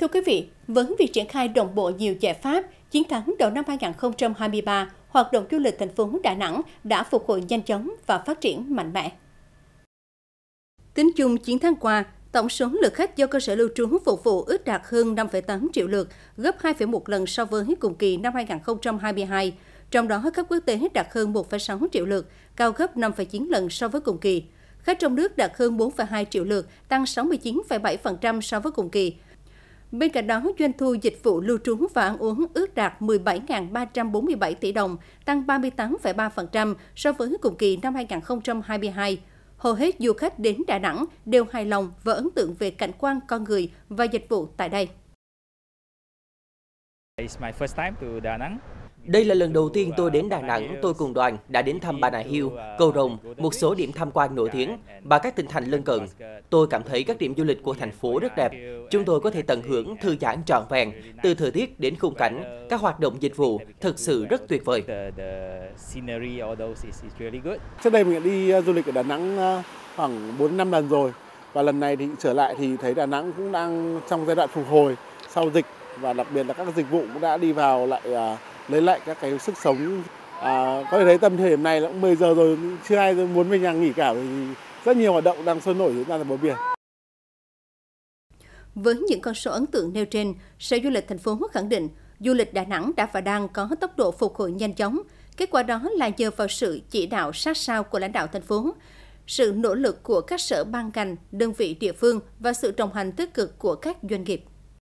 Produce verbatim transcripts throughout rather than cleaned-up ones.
Thưa quý vị, với việc triển khai đồng bộ nhiều giải pháp, chín tháng đầu năm hai nghìn không trăm hai mươi ba, hoạt động du lịch thành phố Đà Nẵng đã phục hồi nhanh chóng và phát triển mạnh mẽ. Tính chung chín tháng qua, tổng số lượt khách do cơ sở lưu trú phục vụ ước đạt hơn năm phẩy tám triệu lượt, gấp hai phẩy một lần so với cùng kỳ năm hai nghìn không trăm hai mươi hai. Trong đó, khách quốc tế đạt hơn một phẩy sáu triệu lượt, cao gấp năm phẩy chín lần so với cùng kỳ. Khách trong nước đạt hơn bốn phẩy hai triệu lượt, tăng sáu mươi chín phẩy bảy phần trăm so với cùng kỳ. Bên cạnh đó, doanh thu dịch vụ lưu trú và ăn uống ước đạt mười bảy nghìn ba trăm bốn mươi bảy tỷ đồng, tăng ba mươi tám phẩy ba phần trăm so với cùng kỳ năm hai nghìn không trăm hai mươi hai. Hầu hết du khách đến Đà Nẵng đều hài lòng và ấn tượng về cảnh quan, con người và dịch vụ tại đây. Đây là lần đầu tiên tôi đến Đà Nẵng. Tôi cùng đoàn đã đến thăm Bà Nà Hills, Cầu Rồng, một số điểm tham quan nổi tiếng và các tỉnh thành lân cận. Tôi cảm thấy các điểm du lịch của thành phố rất đẹp. Chúng tôi có thể tận hưởng thư giãn trọn vẹn, từ thời tiết đến khung cảnh, các hoạt động dịch vụ thực sự rất tuyệt vời. Trước đây mình đã đi du lịch ở Đà Nẵng khoảng bốn năm lần rồi, và lần này thì trở lại thì thấy Đà Nẵng cũng đang trong giai đoạn phục hồi sau dịch, và đặc biệt là các dịch vụ cũng đã đi vào lại lấy lại các cái sức sống. À, có thể thấy tầm thời điểm này là cũng mười giờ rồi, chưa ai muốn về nhà nghỉ cả, vì rất nhiều hoạt động đang sôi nổi diễn ra tại bờ biển. Với những con số ấn tượng nêu trên, Sở Du lịch thành phố khẳng định du lịch Đà Nẵng đã và đang có tốc độ phục hồi nhanh chóng. Kết quả đó là nhờ vào sự chỉ đạo sát sao của lãnh đạo thành phố, sự nỗ lực của các sở ban ngành, đơn vị địa phương và sự đồng hành tích cực của các doanh nghiệp.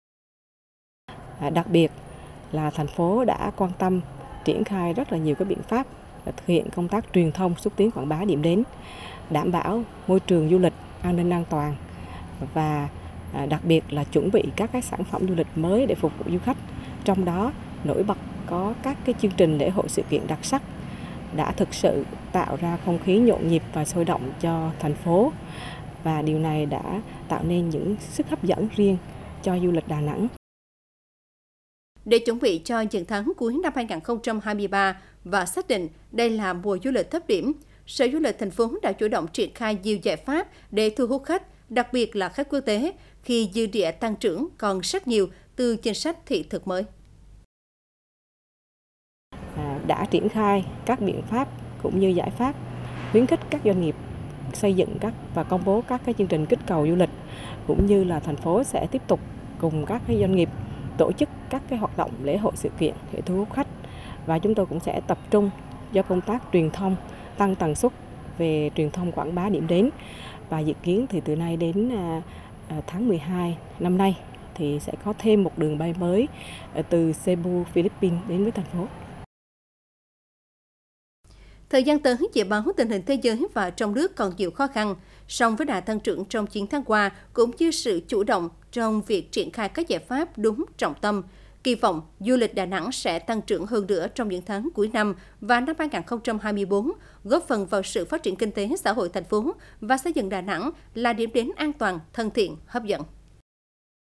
Đặc biệt là thành phố đã quan tâm triển khai rất là nhiều các biện pháp thực hiện công tác truyền thông, xúc tiến quảng bá điểm đến, đảm bảo môi trường du lịch an ninh an toàn và đặc biệt là chuẩn bị các cái sản phẩm du lịch mới để phục vụ du khách. Trong đó nổi bật có các cái chương trình lễ hội sự kiện đặc sắc đã thực sự tạo ra không khí nhộn nhịp và sôi động cho thành phố, và điều này đã tạo nên những sức hấp dẫn riêng cho du lịch Đà Nẵng. Để chuẩn bị cho những tháng cuối năm hai nghìn không trăm hai mươi ba và xác định đây là mùa du lịch thấp điểm, Sở Du lịch thành phố đã chủ động triển khai nhiều giải pháp để thu hút khách, đặc biệt là khách quốc tế, khi dư địa tăng trưởng còn rất nhiều từ chính sách thị thực mới. Đã triển khai các biện pháp cũng như giải pháp khuyến khích các doanh nghiệp xây dựng các và công bố các cái chương trình kích cầu du lịch, cũng như là thành phố sẽ tiếp tục cùng các cái doanh nghiệp tổ chức các cái hoạt động lễ hội sự kiện để thu hút khách, và chúng tôi cũng sẽ tập trung cho công tác truyền thông, tăng tần suất về truyền thông quảng bá điểm đến, và dự kiến thì từ nay đến tháng mười hai năm nay thì sẽ có thêm một đường bay mới từ Cebu, Philippines đến với thành phố. Thời gian tới, dự báo tình hình thế giới và trong nước còn nhiều khó khăn, song với đà tăng trưởng trong chín tháng qua cũng như sự chủ động trong việc triển khai các giải pháp đúng trọng tâm, kỳ vọng du lịch Đà Nẵng sẽ tăng trưởng hơn nữa trong những tháng cuối năm và năm hai nghìn không trăm hai mươi tư, góp phần vào sự phát triển kinh tế xã hội thành phố và xây dựng Đà Nẵng là điểm đến an toàn, thân thiện, hấp dẫn.